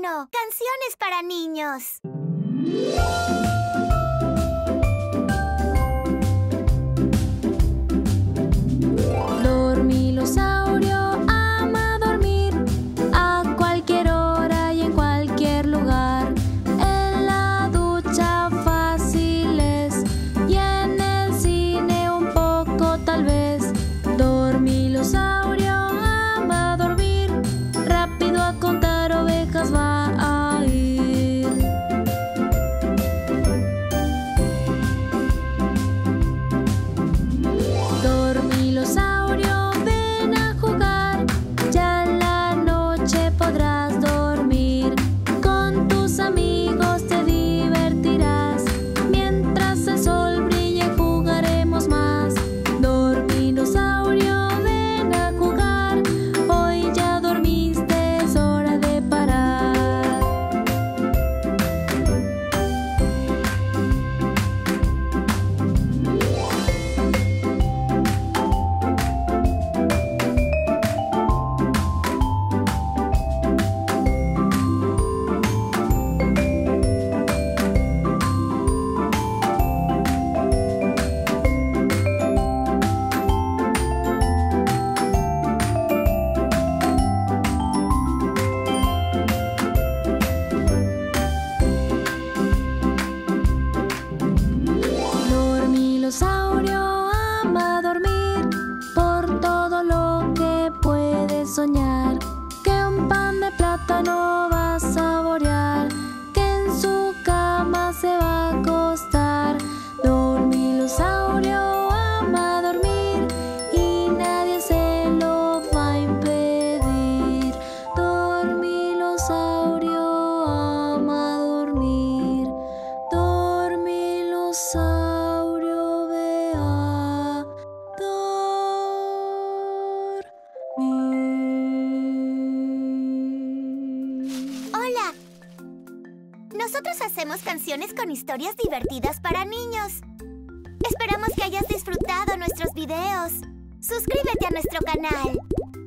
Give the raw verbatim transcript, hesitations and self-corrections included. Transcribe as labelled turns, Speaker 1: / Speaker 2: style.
Speaker 1: Saurio. Canciones para niños.
Speaker 2: Dormilosaurio ama dormir a cualquier hora y en cualquier lugar. En la ducha fácil es y en el cine un poco tal vez. Dormilosaurio ama dormir, rápido a contar ovejas va a ir. Dormilosaurio, ven a jugar, ya en la noche podrás dormir. Con tus amigos te divertirás, mientras el sol brille jugaremos más. Dormilosaurio, ven a jugar, hoy ya dormiste, es hora de parar. Dormilosaurio ama dormir, por todo lo que puede soñar. Que un pan de plátano va a saborear, que en su cama se va a acostar. Dormilosaurio ama dormir y nadie se lo va a impedir. Dormilosaurio ama dormir. Dormilosaurio ve a dormir.
Speaker 1: Hola. Nosotros hacemos canciones con historias divertidas para niños. Esperamos que hayas disfrutado nuestros videos. Suscríbete a nuestro canal.